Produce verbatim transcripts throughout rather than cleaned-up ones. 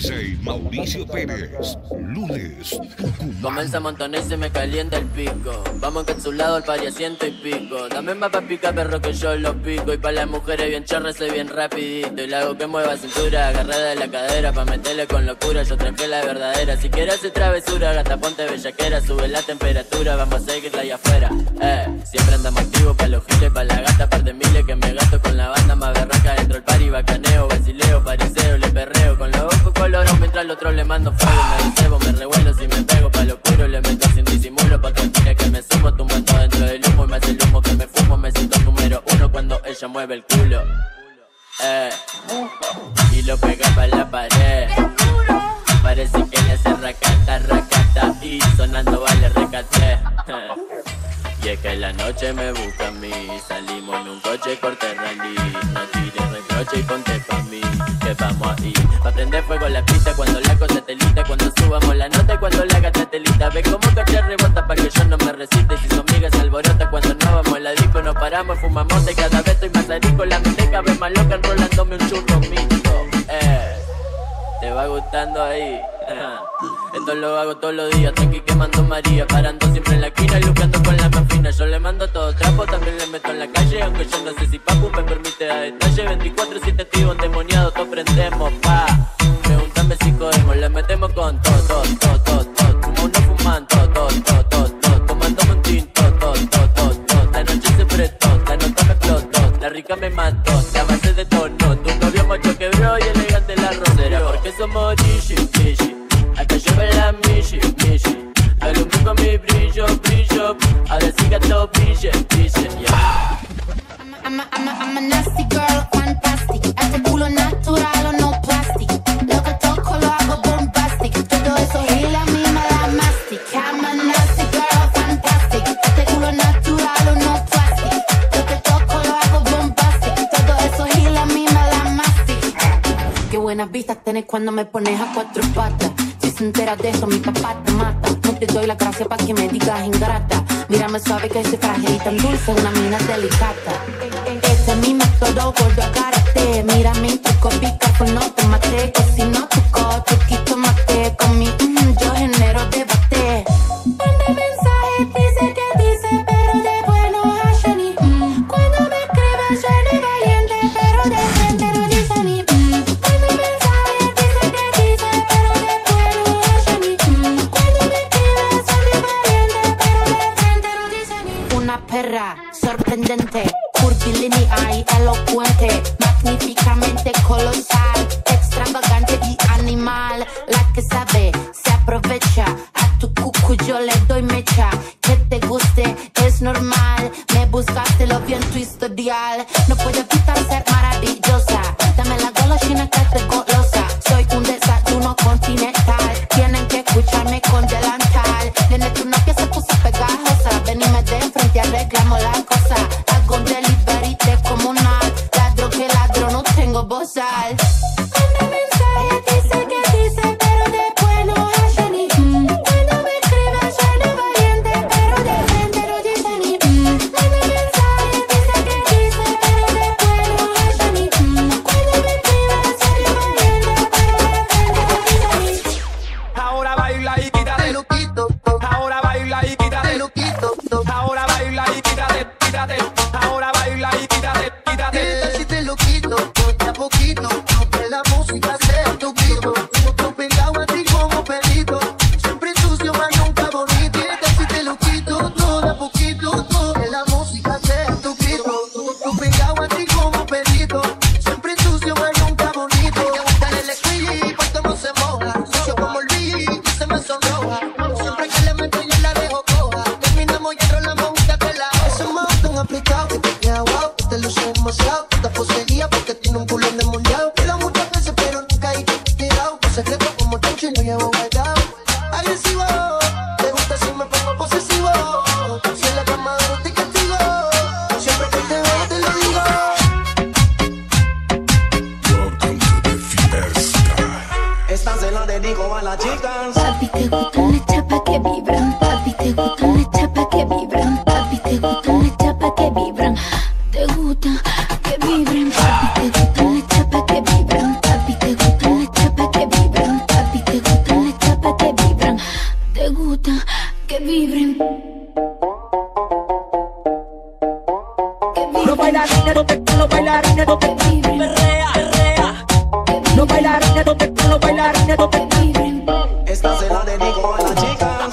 J Mauricio Pérez, lunes, Tucumán. Comienza a montonar y se me calienta el pico. Vamos encapsulado al pari a ciento y pico. Dame más pa' picar perro que yo lo pico. Y pa' las mujeres bien chorras soy bien rapidito. Y le hago que mueva cintura, agarrada de la cadera pa' meterle con locura, yo traje la verdadera. Si quieres hacer travesura, gata ponte bellaquera. Sube la temperatura, vamos a seguirla allá afuera. Eh, siempre andamos activos pa' los giles, pa' la gata, par de miles que me gasto con la banda más berraca. Dentro el pari, bacaneo, vacileo, pariseo, le perreo. Con los ojos colorados mientras al otro le mando fuego. Me recebo, me revuelo, si me pego pa' lo puro le meto sin disimulo. Pa' que mire que me sumo, tumbando dentro del humo. Y me hace el humo que me fumo, me siento número uno cuando ella mueve el culo. Eh, y lo pega pa' la pared. Parece que le hace racata, racata. Y sonando vale recate. Y es que la noche me busca a mí. Salimos en un coche corte rally. No tires reproche y ponte pa' mí, que vamos ahí. Pa' prender fuego la pista cuando la cosa telita. Cuando subamos la nota y cuando la gata telita. Ve como caché rebota pa' que yo no me resiste. Si son migas alborota cuando no vamos a la disco. Nos paramos, fumamos y cada vez estoy más arico. La mente cada vez más loca enrolándome un churro mixto. Eh, te va gustando ahí. Esto lo hago todos los días, tranqui quemando María. Parando siempre en la esquina y luchando con la más fina. Yo le mando todo trapo, también le meto en la calle. Aunque yo no sé si papu me permite a detalle. veinticuatro siete activo, endemoniado, todos prendemos, pa. Pregúntame si cogemos, le metemos con todo, todo, todo, todo, todo. Como uno fumando, todo, todo, todo, todo, todo. Tomando un tinto, todo, todo, todo, todo. La noche se prestó, la nota me explotó. La rica me mató, la base de tono. Tu novio macho quebró y elegante la rosera. Porque somos Gigi, Gigi. Hasta lleva la Mishi, Mishi. Alumbré con mi brillo, brillo. Ahora sí que todo brille, brille, yeah. I'm a, I'm a, I'm a nasty girl, fantastic. Este culo natural o no plastic. Lo que toco lo hago bombastic. Todo eso y la misma la mastic. I'm a nasty girl, fantastic. Este culo natural o no plastic. Lo que toco lo hago bombastic. Todo eso y la misma la mastic. Qué buenas vistas tenés cuando me pones a cuatro patas. Si se entera de eso, mi papá te mata. No te doy la gracia pa' que me digas ingrata. Mírame suave que soy frágil y tan dulce, una mina delicata. Este es mi método, gordo, agárrate. Mírame, truco, pica, no te maté. Cocino tu co, truquito, mate. Con mi, mm, yo genero debate. Manda mensaje, dice que dice, pero después no hace ni mm. Cuando me escribe suena valiente, pero de frente no dice ni mm. Manda mensaje, dice que dice, pero después no hace ni mm. Cuando me escribe suena valiente, pero de frente no dice ni. Una perra sorprendente, curvilínea y elocuente, magníficamente colosal, extravagante y animal. La que sabe se aprovecha, a tu cucu yo le doy mecha. Que te guste es normal, me buscaste, lo vi en tu historial. No puedo evitar ser maravillosa, dame la golosina que te golosa. Soy un desayuno continental, tienen que escucharme con delantal. Viene tu novia se puso pegajosa, ven y me de frente arreglamos la cosa. Hago un delivery de comunal, ladro que ladro no tengo bozal. Manda mensaje, dice que dice, pero después no hace ni mm. Cuando me escribe suena valiente, pero de frente no dice ni mm. Manda mensaje, dice que dice, pero después no hace ni mm. Cuando me escribe suena valiente, pero de frente no dice ni. Ahora baila y quítate lo quito. Ahora baila y quítate lo quito. Ahora baila y quítate, quítate. Ahora baila y quítate, quítate. Si te lo quito, poco a poquito, que la música sea tu grito. Otro pegado a ti como perrito, siempre sucio, mas nunca bonito. Si te lo quito, todo a poquito, que la música sea tu grito. Otro pegado a ti como perrito, siempre sucio, mas nunca bonito. Dale el squeeze, pues todo se moja. Sucio como el beat, se me sonroja. Siempre que le meto yo la dejo coja. Terminamos y enrolamos una tela. Ese modo tan aplicado que te queda guau. Te luce demasiado, te poseía porque tiene un culo endemoniado. Te lo muchas veces pero nunca he tirado. Un secreto como tancho y lo llevo guardado. Agresivo, te gusta si me pongo posesivo. Si en la cama no te castigo, siempre que te veo te lo digo. Welcome to the fiesta. Esta se la dedico a las chicas. Papi, te gustan las chapas que vibran. Papi, te gustan las chapas que vibran. Papi, te gustan las chapas que vibran. Te gustan que vibren. Papi, te gustan las chapas que vibran. Papi, te gustan las chapas que vibran. Esta se la dedico a las chicas.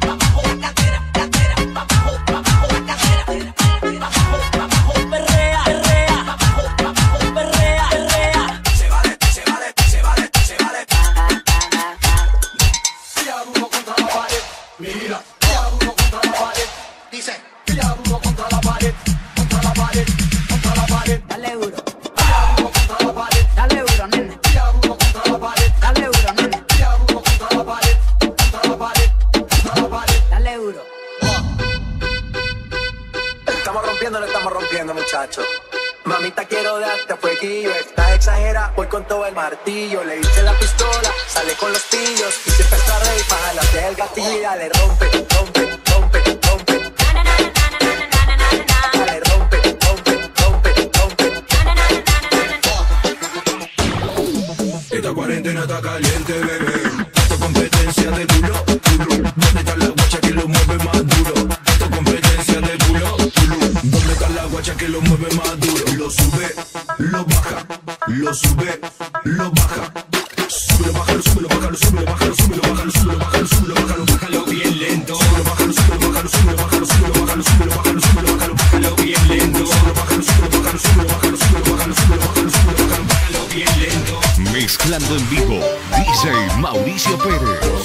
Muchacho, mamita, quiero darte fueguillo. Está exagera, voy con todo el martillo. Le hice la pistola, sale con los pillos. Y siempre está rey para jalarte el gatillo. Y dale, rompe, rompe, rompe, rompe. Dale, rompe, rompe, rompe, rompe. Esta cuarentena está caliente, bebé. Esto competencia de culo, culo. ¿Dónde está la guacha que lo mueve más duro? Esto competencia de culo, culo. ¿Dónde está la guacha que lo mueve más duro? Lo sube, lo baja, lo sube, lo baja. Sube, lo baja, lo sube, lo baja, lo sube, lo baja, lo sube, lo baja, lo sube, lo baja, lo sube, lo baja, lo bájalo bien lento. Sube, lo baja, lo sube, lo baja, lo sube, lo baja, lo sube, lo baja, lo sube, lo baja, lo sube, lo baja, lo bájalo bien lento. Sube, lo baja, lo sube, lo baja, lo sube, lo baja, lo sube, lo baja, lo sube, lo baja, lo sube, lo baja, lo bájalo bien lento. Mezclando en vivo, D J Mauricio Pérez.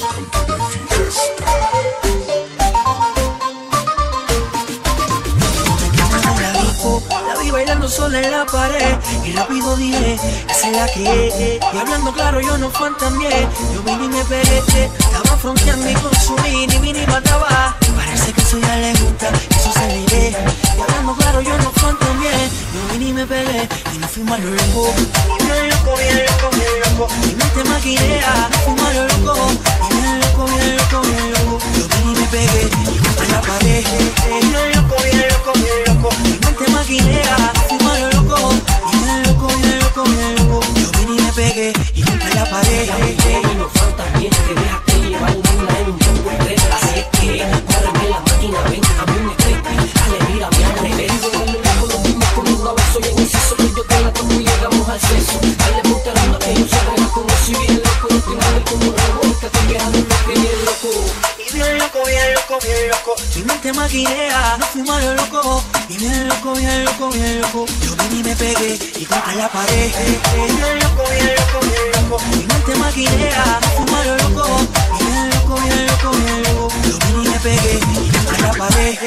La vi bailando sola en la pared y rápido dije, esa es la que es. Y hablando claro yo no fantameé, yo vine y me pegué. Estaba fronteando y consumí y vine y mataba. Parece que eso ya le gusta, eso se le ve. Y hablando claro yo no fantameé, yo vine y me pegué y nos fuimos a lo loco. Bien loco, bien loco, bien loco. Mi mente maquinea, nos fuimos a lo loco. Y bien loco, bien loco, bien loco. Yo vine y me pegué y contra la pared. Bien loco, bien loco, bien loco. Mi mente maquinea, nos fuimos a lo loco. Y bien loco, bien loco, bien loco. Yo vine y me pegué y contra la pared. Y no falta bien que déjate llevar una en un poco de tres. Así es que córreme la máquina, ven a mí me trepe. Dale, mira, mira, revés. Los mismos comiendo a beso y en inciso que yo te la tomo y llegamos al sexo. Dale, ponte hablando que yo se arregla como si bien loco. No tengo el como revuelta, estoy viajando lo que bien loco. Y bien loco, bien loco, bien loco. Mi mente maquinea, nos fuimos a lo loco. Y bien loco, bien loco, bien loco. Yo vine y me pegué y contra la pared. Bien loco, bien loco, bien loco. Mi mente maquinea, nos fuimos a lo loco. Y bien loco, bien loco, bien loco. Yo vine y me pegué y contra la pared.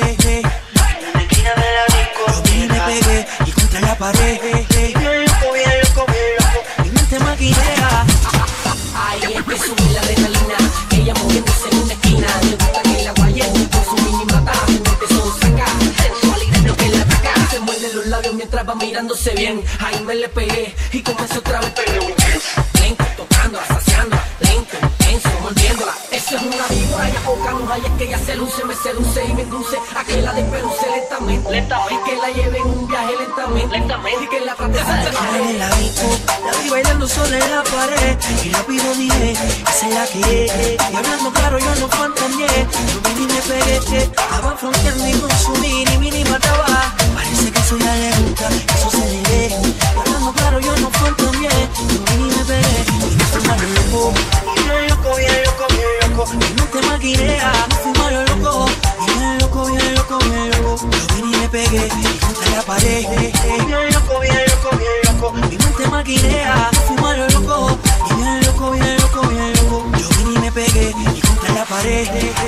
En la esquina de la disco. Yo vine y me pegué y contra la pared. Bien loco, bien loco, bien loco. Mi mente maquinea. Ay, es que sube la adrenalina. Ella moviéndose en una esquina. Le gusta que la guayen con su mini mata. Mi mente son saca. Sensualidad es lo que la ataca. Se muerde los labios mientras va mirándose bien. Ahí me le pegué y comencé otra vez. Lento, tocando, saciando. Lento, intenso, mordiéndola. Eso es una víbora y abocamos. Ay, es que ella se luce, me seduce y me induce a que la despeluce lentamente. Lentamente. Que la lleve en un viaje lentamente. Lentamente. Y que la trate En la disco, la vi bailando sola en la pared y rápido dije, esa es la que es. Y hablando claro yo no fantameé, yo vine y me pegué. Estaba fronteando y consumí y vine y mataba. Parece que eso ya le gusta, eso se le ve. Y hablando claro yo no fantameé, yo vine y me pegué y me fuimos a lo loco. Y bien loco, bien loco, bien loco. Mi mente maquinea, nos fuimos a lo loco. Y bien loco, bien loco, bien loco. Yo vine y me pegué y contra la pared. Bien loco, bien loco, bien loco. Mi mente maquinea, nos fuimos a lo loco. Y bien loco, bien loco, bien loco. Yo vine y me pegué y contra la pared.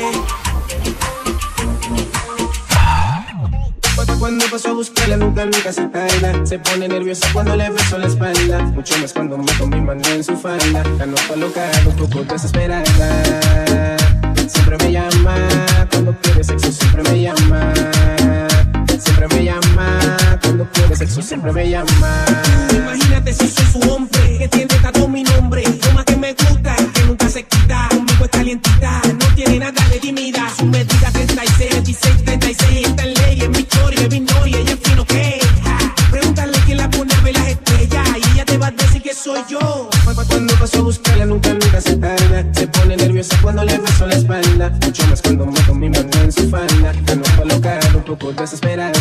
Cuando paso a buscarla nunca, nunca se tarda. Se pone nerviosa cuando le beso la espalda. Mucho más cuando meto mi mano en su falda. La noto loca, un poco desesperada. Siempre me llama, cuando quiere sexo siempre me llama. Siempre me llama, cuando quiere sexo siempre me llama. Imagínate si soy su hombre, que tiene tatuado mi nombre. Lo más que me gusta, que nunca se quita. Conmigo es calientita, no tiene nada de tímida. Su medida treinta y seis, veintiséis, treinta y seis. Está en ley, es mi chori, es mi nori, ella es fino que. Pregúntale quién la pone a ver las estrellas y ella te va a decir que soy yo. Cuando paso a buscarla nunca, nunca se tarda. Se pone nerviosa cuando le beso la espalda. Mucho más cuando meto mi mano en su falda. La noto loca, un poco desesperada.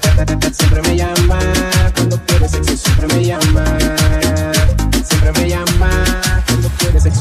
Siempre me llama, cuando quiere sexo siempre me llama. Siempre me llama.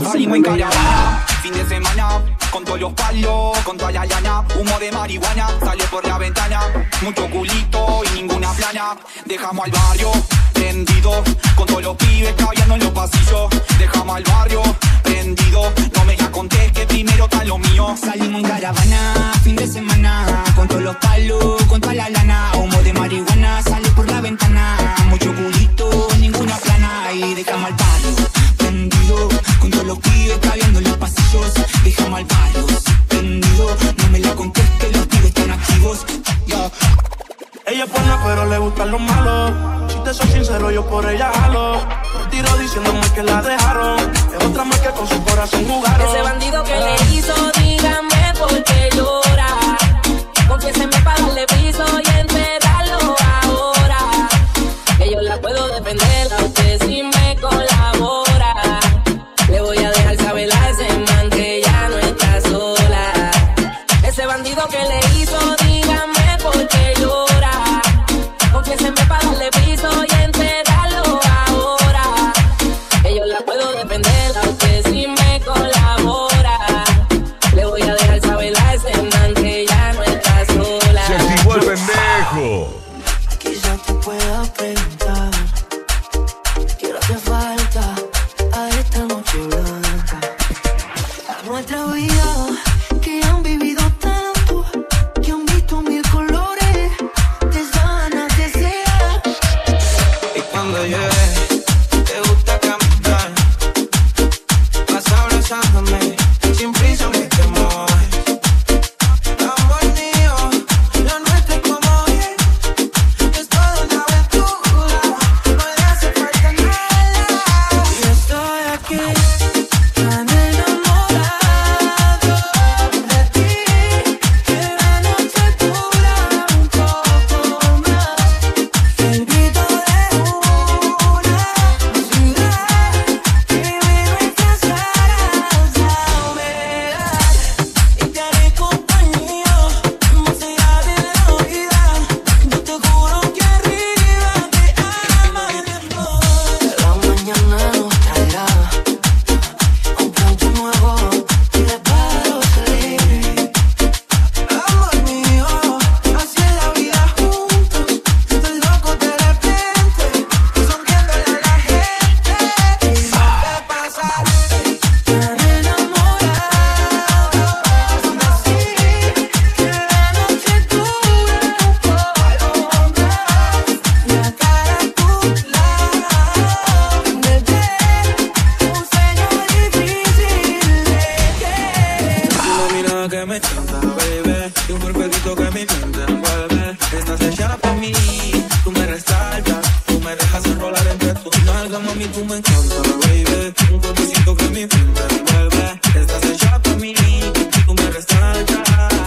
Salimos en caravana, fin de semana, con todos los palos, con toda la lana, humo de marihuana, sale por la ventana, mucho culito y ninguna plana. Dejamos al barrio prendido, con todos los pibes caviando en los pasillos. Dejamos al barrio prendido, no me la contés que primero está lo mío. Salimos en caravana, fin de semana, con todos los palos, con toda la lana, humo de marihuana, sale por la ventana, mucho culito, ninguna plana. Y dejamos al barrio prendido, con todos los pibes caviando en los pasillos. Dejamos al barrio prendido, no me la contés que los pibes están activos. Yeah. Ella es buena pero le gustan los malos. Si te soy sincero yo por ella jalo. Me tiro diciéndome que la dejaron. Es otra más que con su corazón jugaron. Ese bandido que le hizo, dígame por qué llora. Confiéseme para darle piso y enterrarlo ahora. Que yo la puedo defender a usted si me colabora. Le voy a dejar saber a ese man que ya no está sola. Ese bandido que le hizo, dígame por qué llora. Confiéseme para darle piso y enterrarlo ahora. Que yo la puedo defender a usted si me colabora. Le voy a dejar saber a ese man que ya no está sola. Se activó el pendejo. Quizás te pueda preguntar qué hora te falta a esta noche blanca. A nuestra vida que han vivido tanto, que han visto mil colores de ganas de ser. Y cuando llegue te gusta caminar, vas abrazándome sin prisa ni temor. Amor mío, lo nuestro es como es, es toda una aventura, no le hace falta nada. Y estoy aquí tan enamorado de ti, que la noche dura un poco más. El grito de una ciudad que vive nuestras caras la humedad. Y te haré compañía, más allá de la vida. Yo te juro que arriba te amaremos. La mañana nos traerá un pronto nuevo y reparos alegres. Amor mío, así es la vida juntos. Estoy loco de repente, sonriéndole a la gente. Y no te pasa Tan enamorado así, que la noche dura un poco más. la cara a tu lado, Bebé, un sueño difícil de querer. una mirada que me encanta, baby, y un perfectito que mi mente envuelve. Estás hecha para mí, tú me resaltas, tú me dejas enrolar entre tus nalgas, mami, tú me encanta, baby, un cuerpecito que mi mente envuelve. Estás hecha para mí, tú me resaltas.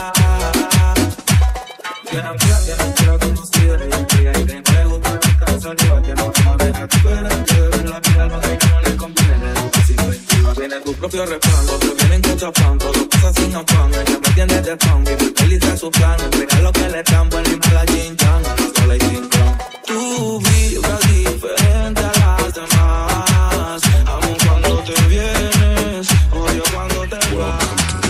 Bien amiga, bien amiga, conocida, ella amiga, y te pregunta mi casa, arriba, que no me deja tu esperante, ver la vida, algo que no le conviene. Si tú encima viene tu propio respaldo, te vienen cachapando, lo pasas sin afán, ella me tiene de pan, vivir feliz de su plan, entrega lo que le dan, buen y la chinchán, sola y sin plan. Tu vibra diferente a las demás, amo cuando te vienes, odio cuando te vas.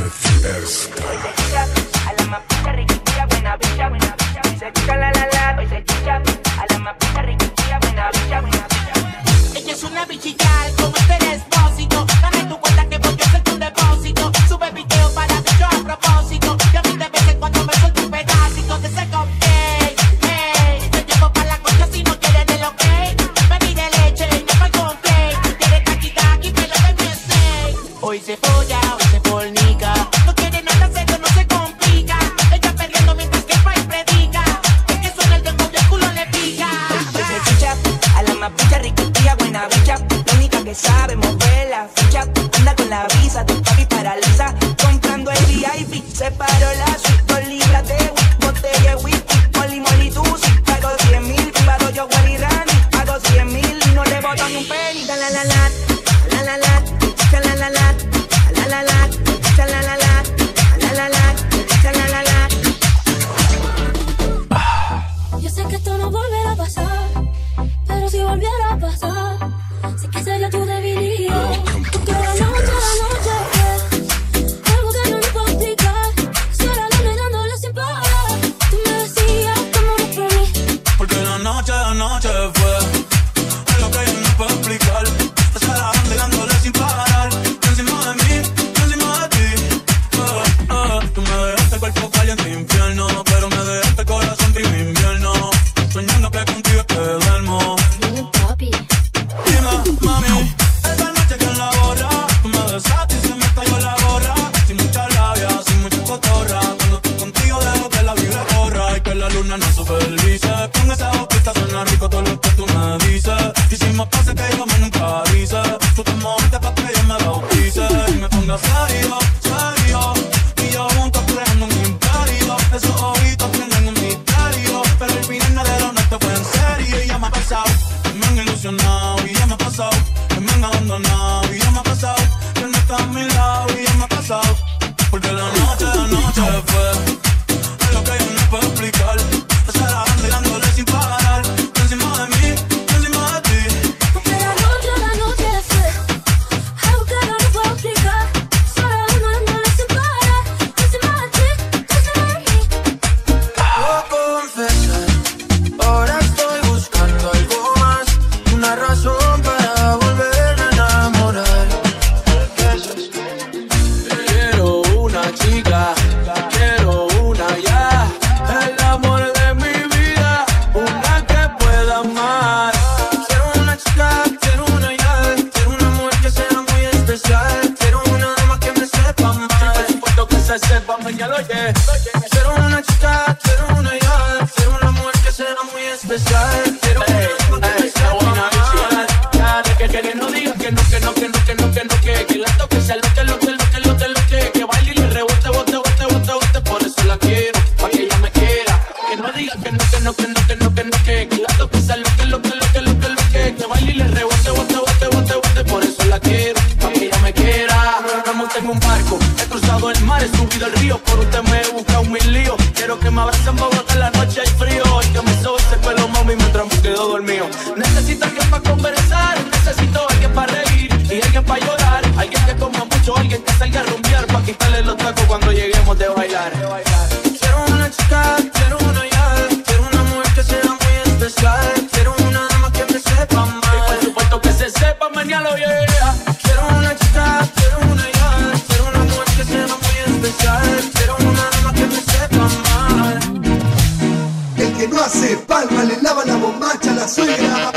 A la más pinta, riquitilla, buena bicha, buena bicha. Hoy se escucha la la la, hoy se escucha. A la más pinta, riquitilla, buena bicha, buena bicha. Ella es una bichillar como este despósito. Dame tu cuenta que voy a hacer tu depósito. Sube video para que yo a propósito. Y a mí de vez en cuando me suelto un pedacito de ese cupcake. Hey, te llevo pa' la concha si no quieres el ok. Bebí de leche, no fue con play. Quieres taqui taqui, pero de mi steak. Hoy se folla, hoy se fornica. No quiere nada serio, no se complica. Ella perdiendo mientras que el país predica. Es que suena el dembow y el culo le pica. Hoy se escucha a la más bicha, riquitilla, buena bicha. La única que sabe mover la ficha. Anda con la visa, tu papi paraliza. Comprando el V I P, separó la suite. Dos libras de whisky, botella de whisky. Molly, molly, tú sí. Pago cien mil, privado yo, Wally Randy. Pago cien mil y no le boto ni un penny. La la la la, la la la, la la la la, la la la. ponga serio, serio. Y yo juntos creando un imperio. Esos ojitos tienen un misterio, pero el final de lo nuestro fue en serio. Y ya me ha pasado, me han ilusionado. Y ya me ha pasado, me han abandonado. Y ya me ha pasado, que no está a mi lado. Y ya me ha pasado, porque la noche, la noche fue es lo que yo no puedo explicar. Pasar a banda y dándole sin parar, encima de mí, encima de ti. Porque la noche, la noche fue algo que yo no puedo explicar. Pasar a banda y dándole sin parar, encima de ti, encima de mí. Puedo confesar, ahora estoy buscando algo más, una razón para volverme a enamorar. Quiero una chica, quiero una ya, el amor de mi vida, una que pueda amar. Quiero una chica, quiero una ya, quiero una mujer que sea muy especial. Quiero una dama que me sepa amar. Por supuesto que se sepa, mañana lo oye. Quiero una chica, quiero una ya, quiero una mujer que sea muy especial. Quiero una dama que me sepa amar. Que, que, que no digas que no, que no, que no, que no, que no, que que la toque sea lo que, lo que, lo que, lo que, lo que que baile y le rebote, bote, bote, bote, bote, por eso la quiero, pa' que ella me quiera. Que no digas que no, que no, que no, que no, que no, que que la toque sea lo que, lo que, lo que, lo que, lo que que baile y le rebote, bote, bote, bote, bote, por eso la quiero, pa' que ella me quiera. Me monté en un barco, he cruzado el mar, he subido el río, por usted me he buscado mil líos. Quiero que me abracen Bogotá en la noche hay frío, y que me sobe ese pelo mami mientras me quedo dormido. Necesito alguien pa' conversar, necesito alguien pa' reír y alguien pa' llorar, alguien que coma mucho, alguien que salga a rumbear, pa' quitarle los tacos cuando lleguemos de bailar. Quiero una chica, quiero una ya, quiero una mujer que sea muy especial. Quiero una dama que me sepa amar. Y por supuesto que se sepa, mañana lo yeah. Quiero una chica, quiero una ya, quiero una mujer que sea muy especial. Quiero una dama que me sepa amar. El que no hace palma le lava la bombacha a la suegra.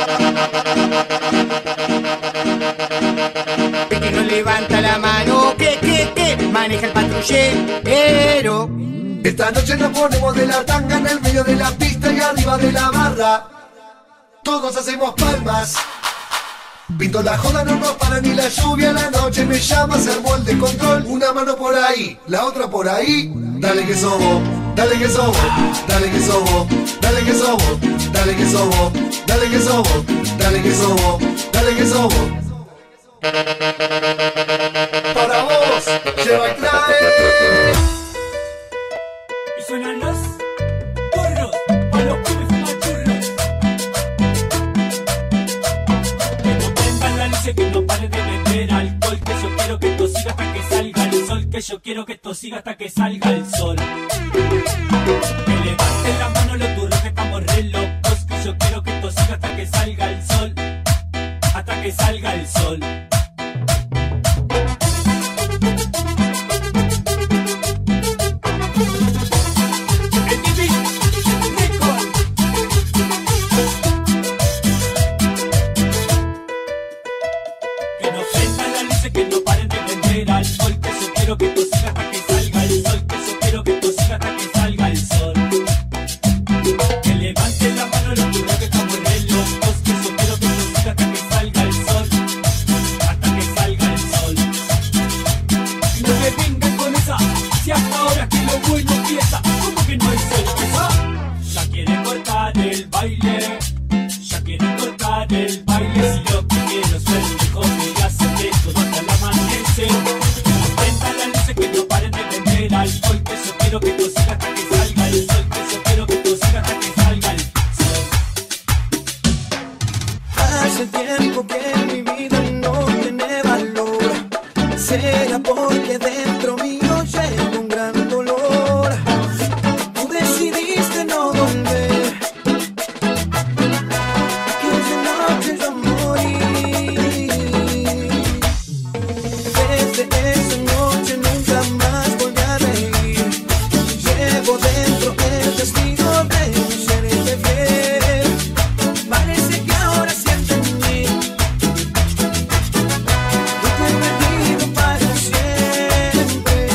El que no levanta la mano, que, que, que maneja el patrullero. Esta noche nos ponemos de la tanga en el medio de la pista y arriba de la barra. Todos hacemos palmas. Pinto la joda, no nos para ni la lluvia. La noche me llama, se armó el descontrol. Una mano por ahí, la otra por ahí. Dale que sobo, dale que sobo, dale que sobo, dale que sobo, dale que sobo, dale que sobo, dale que sobo, dale que sobo. Para vos, lleva y trae. Y suenan los porros, pa' los pibes fuman churros. Que no prendan la luz y que no paren de beber alcohol. Que yo quiero que esto siga hasta que salga el sol. Que yo quiero que esto siga hasta que salga el sol. Que levanten la mano los turros que estamos re locos. Que yo quiero que esto siga hasta que salga el sol. Hasta que salga el sol. Que no paren de vender alcohol. Que yo quiero que esto siga hasta que salga el sol. Que yo quiero que esto siga hasta que salga el sol. Que levanten la mano los turros que estamos re locos. Que yo quiero que esto siga hasta que salga el sol. Hasta que salga el sol. Y no me vengan con esa, si hasta ahora que lo bueno empieza. ¿Cómo que no hay cerveza? Ya quieren cortar el baile. Ya quieren cortar el baile. Si lo que quiero es ver conmigo. Prendan las luces que no paren de vender alcohol. Que yo quiero que esto siga hasta que salga el sol. Que yo quiero que esto siga hasta que salga el sol. Hace tiempo que mi vida no tiene valor. Será porque dentro mío llevo un gran dolor. Tú decidiste no volver. Aquella noche yo morí. Desde esa noche nunca más volví a reír. Llevo dentro el testigo de un ser infiel. Parece que ahora siente en mí lo que he perdido para siempre.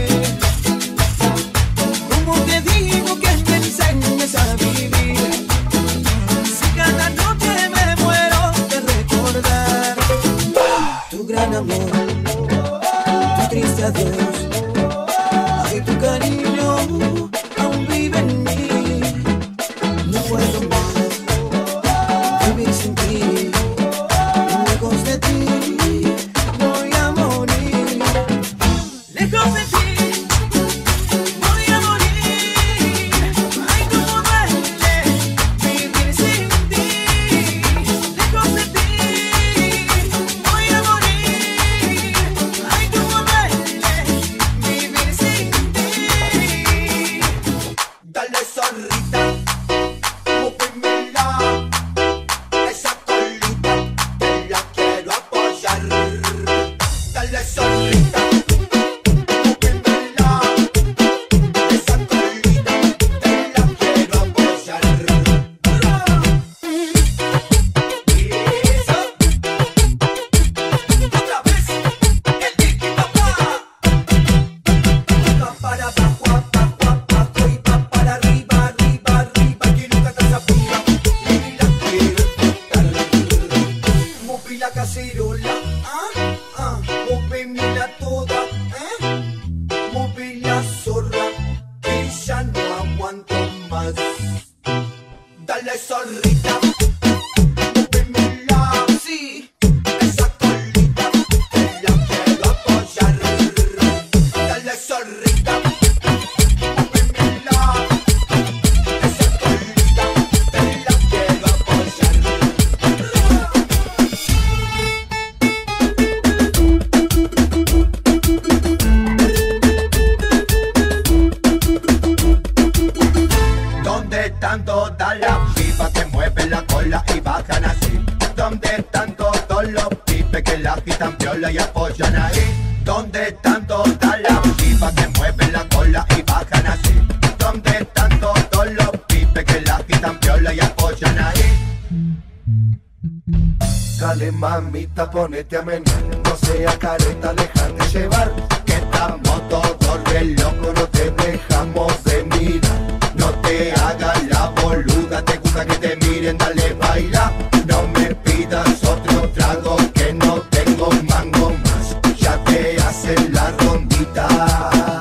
¿Cómo te digo que me enseñes a vivir? Si cada noche me muero de recordar tu gran amor. dijiste adiós. Ay, tu cariño aún vive en mí. No puedo más vivir sin ti. Lejos de ti voy a morir. Lejos de ti. Dale mamita, ponete a menear, no sea careta, déjate llevar, que estamos todos re locos, no te dejamos de mirar. No te hagas la boluda, te gusta que te miren, dale baila. No me pidas otro trago, que no tengo mango más, ya te hacen la rondita.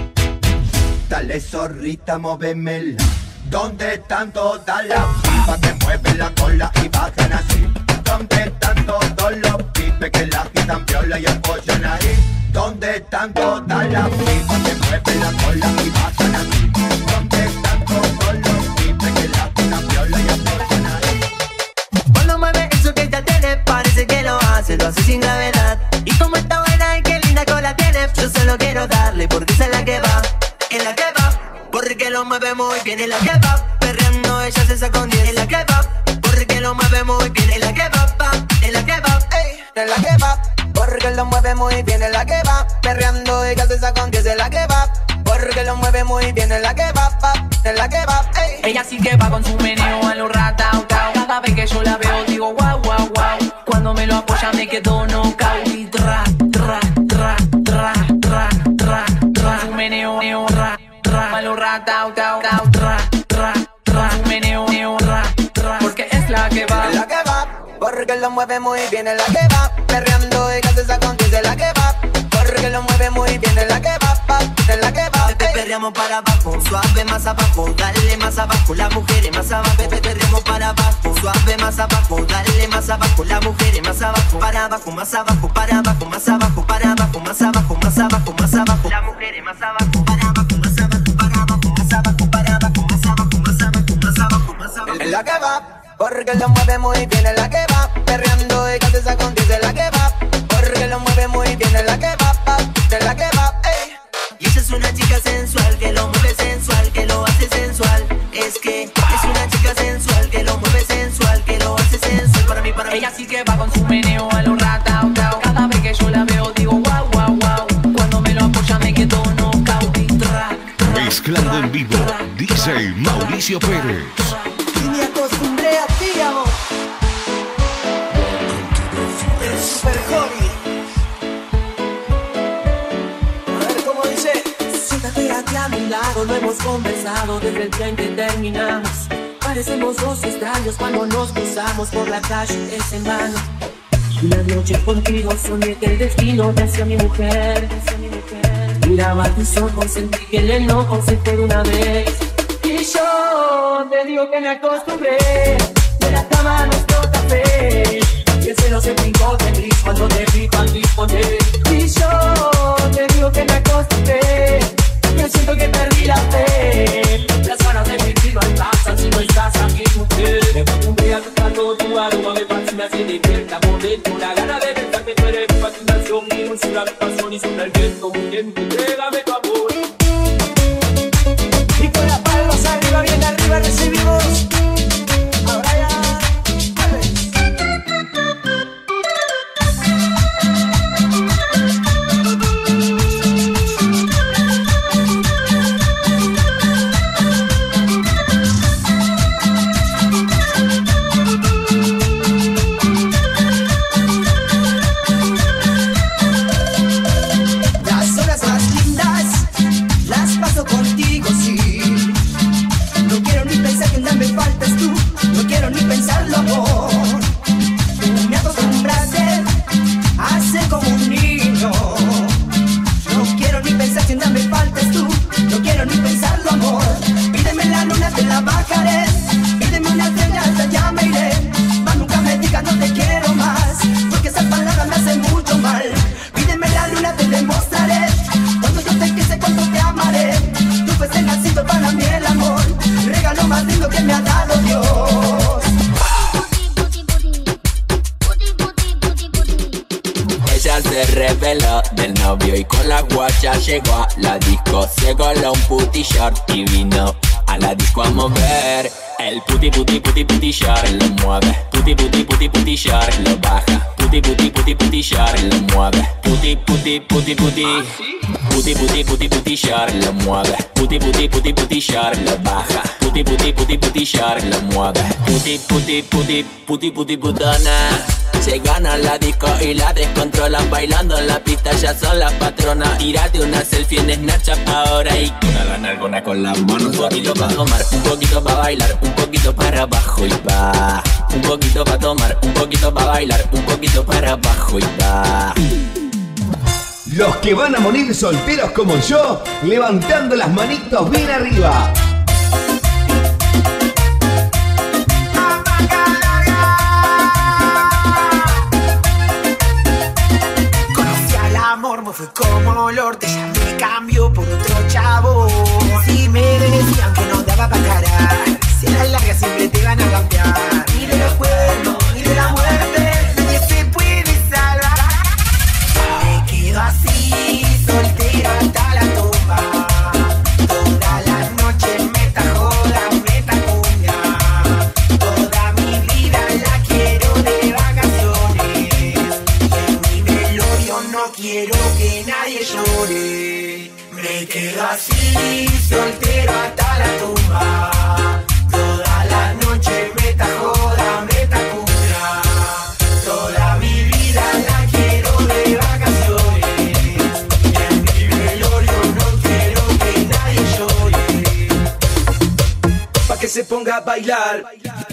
Dale zorrita, móvemela. ¿Dónde están todas las pipas que mueven la cola y bajan así? ¿Dónde están todos los pipes que la quitan piola y apoyan ahí? ¿Dónde están todas las pipas que mueven la cola y bajan así? ¿Dónde están todos los pipes que la quitan piola y apoyan ahí? Cuando mueve eso que ya tiene, parece que lo hace, lo hace sin gravedad. Y como está buena y qué linda cola tiene, yo solo quiero darle porque esa es la que va, es la que va. Porque lo mueve muy bien, es la que va. Perreando ella se saca un diez, es la que va. Porque lo mueve muy bien, es la que va, pa, es la que va, ey, es la que va. Porque lo mueve muy bien, es la que va. Perreando ella se saca un diez, es la que va. Porque lo mueve muy bien, es la que va, pa, es la que va, ey. Ella sí que va con su meneo a lo ratao, tao. Cada vez que yo la veo digo guau, guau, guau. Cuando me lo apoya me quedo knockout. Y tra, tra, tra, tra, tra, tra, tra. Su meneo, neo, ra. Malo ratao, tao, tao, tra, tra, tra, meneo, neo, ra, tra, porque es la que va, es la que va, porque lo mueve muy bien, es la que va, perreando y que se saca un diez, es la que va, porque lo mueve muy bien, es la que va, pa, es la que va. Te perreamos para abajo, suave más abajo, dale más abajo, las mujeres más abajo, te perreamos para abajo, suave más abajo, dale más abajo, las mujeres más abajo, para abajo, más abajo, para abajo, más abajo, para abajo, más abajo, más abajo, más abajo, las mujeres más abajo, para abajo. Es la que va, porque lo mueve muy bien, es la que va. Perreando y que se saca un diez, es la que va. Porque lo mueve muy bien, es la que va, pa, es la que va, ey. Y ella es una chica sensual, que lo mueve sensual, que lo hace sensual. Es que es una chica sensual, que lo mueve sensual, que lo hace sensual. Para mí, para mí. Ella sí que va con su meneo a lo ratao, tao. Cada vez que yo la veo digo guau, guau, guau. Cuando me lo apoya me quedo knockout y tra, tra. Mezclando en vivo, D J Mauricio Pérez. Y me acostumbré a ti, amor. El super hobby. A ver cómo dice. Siéntate aquí a mi lado, no hemos conversado desde el día en que terminamos. Parecemos dos extraños cuando nos cruzamos por la calle, es en vano. Una noche contigo soñé que el destino te hacía mi mujer. miraba tus ojos, sentí que el enojo se fue de una vez. Y yo te digo que me acostumbré, de la cama nuestro café, y el cielo se brincó de gris cuando te vi al disponer. Y yo te digo que me acostumbré, yo siento que perdí la fe, las ganas de vivir no alcanzan si no estás aquí, mujer. Me acostumbré a buscando tu aroma, me fascina, se despierta por dentro la gana de pensar que tú eres mi fascinación, mi dulzura, mi pasión y sobre el viento, muy bien, entrégame tu amor. Y con las palmas arriba, bien arriba recibimos a Brian Jueves. Las horas más lindas las paso contigo, sí. No quiero ni pensar que nada me faltas tú, no quiero ni pensarlo, amor. Tú me acostumbraste a ser como un niño. No quiero ni pensar que nada me faltas tú, no quiero ni pensarlo, amor. Pídeme la luna, te la bajaré. Pídeme una estrella, hasta allá me iré. Mas nunca me digas no te quiero más, porque esas palabras me hacen mucho mal. Pídeme la luna, te demostraré. Cuando yo te quise, cuando te amaré. Tú fuiste nacido para mí el amor, regalo más lindo que me ha dado Dios. Ella se reveló del novio y con la guacha llegó a la disco. Se coló un puti short y vino a la disco a mover. El puti puti puti puti short lo mueve. Puti puti puti puti short lo baja. Puti puti puti puti short lo mueve. Puti puti puti puti. Puti puti puti puti short lo mueve. Puti puti puti puti short lo baja. Puti puti puti puti short lo mueve. Puti puti puti puti puti putona. Se gana la disco y la descontrolan. Bailando en la pista ya son las patronas. Tírate una selfie en Snapchat ahora y una la nalgona con las manos. Un poquito para tomar, un poquito para bailar, un poquito para abajo y va. Un poquito para tomar, un poquito para bailar, un poquito para abajo y va. Los que van a morir solteros como yo, levantando las manitos bien arriba. Amor me fue como olor, te ya me cambió por otro chavo. Si me decían que no daba pa' cara, si la larga siempre te van a cambiar. Ni de los cuernos, ni de la muerte, nadie se puede salvar. Me quedo así, soltero hasta la tumba. Toda la noche meta joda, meta cumbia. Toda mi vida la quiero de vacaciones. En mi velorio no quiero que nadie llore. Me quedo así, soltero hasta la tumba. Toda la noche meta joda, meta cumbia. Toda mi vida la quiero de vacaciones. En mi velorio no quiero que nadie llore. Pa' que se ponga a bailar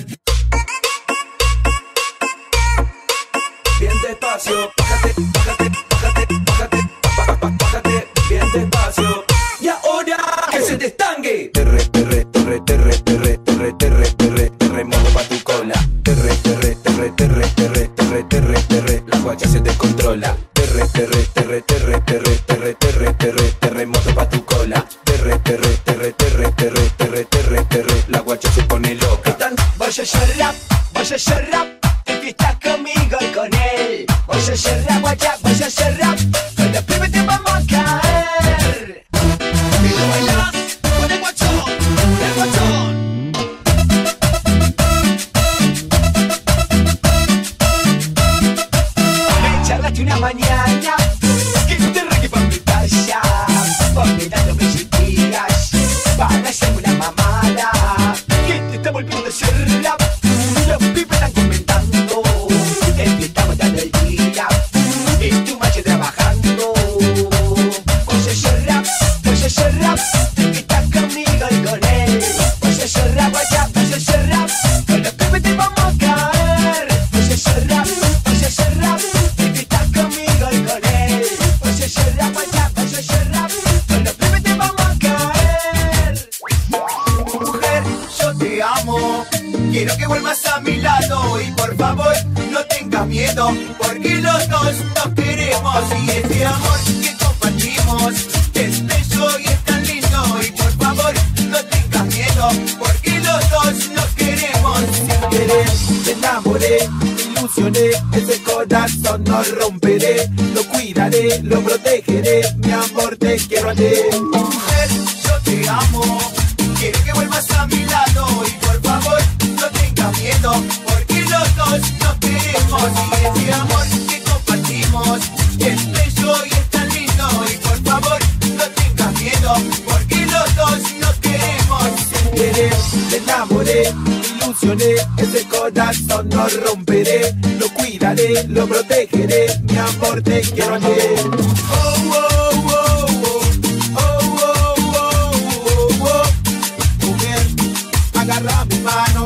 bien despacio. Bájate, bájate, bájate, bájate, bájate, bájate bien despacio. Y ahora que se destangue. Terre, terre, terre, terre, terre, terre, terre, terre, terremoto pa' tu cola. Terre, terre, terre, terre, terre, terre, terre, terre, la guacha se descontrola. Terre, terre, terre, terre, terre, terre, terre, terre, terremoto pa' tu cola. Terre, terre, terre, terre, terre, terre, terre, terre, la guacha se pone loca. Vaya a rap, vaya a rap, te fiestas conmigo y con él. Vaya a rap, guacha, vaya a rap, con los pibes te vamos a caer. Y lo bailas con el guachón, el guachón. Me charlaste una mañana que no te reggae pa' Y este amor que compartimos es bello y es tan lindo. Y por favor no tengas miedo, porque los dos nos queremos. Sin querer me enamoré, me ilusioné, ese corazón no romperé. Lo cuidaré, lo protegeré, mi amor te quiero a ti. Mujer, yo te amo, quiero que vuelvas a mi lado. Y por favor no tengas miedo, porque los dos nos queremos. Y este amor que compartimos es bello y es tan lindo. Y por favor no tengas miedo, porque los dos nos queremos. Sin querer me enamoré, me ilusioné, ese corazón no romperé. Lo cuidaré, lo protegeré, mi amor te quiero a ti. Oh, oh, oh, oh, oh, oh, oh, oh, oh. Mujer, agarra mi mano.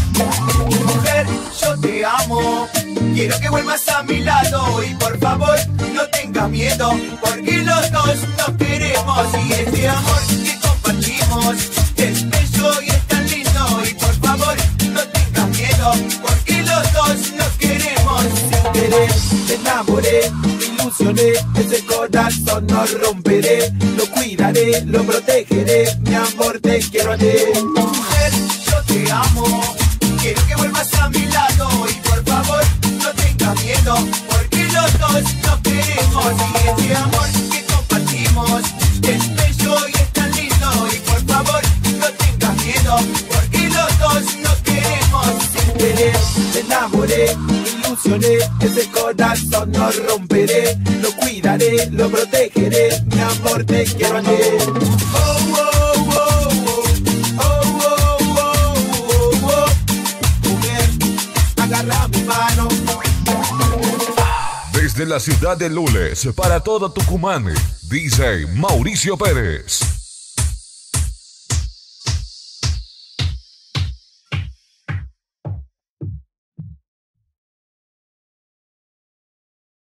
Mujer, yo te amo, quiero que vuelvas a mi lado. Y por favor no tengas miedo, porque los dos nos queremos. Y este amor que compartimos es bello y es tan lindo. Y por favor no tengas miedo, porque los dos nos queremos. Sin querer me enamoré, me ilusioné, ese corazón no romperé. Lo cuidaré, lo protegeré, mi amor te quiero a ti. Mujer, yo te amo, quiero que vuelvas a mi lado. Y por favor no tengas miedo, porque los dos nos queremos. Y este amor que compartimos es bello y es tan lindo. Y por favor no tengas miedo, porque los dos nos queremos. Sin querer me enamoré, me ilusioné, ese corazón no romperé. Lo cuidaré, lo protegeré, mi amor te quiero a ti. Oh, oh, oh, oh, oh, oh, oh, oh, oh. Mujer, agarra mi mano. Desde la ciudad de Lules para todo Tucumán, D J Mauricio Pérez.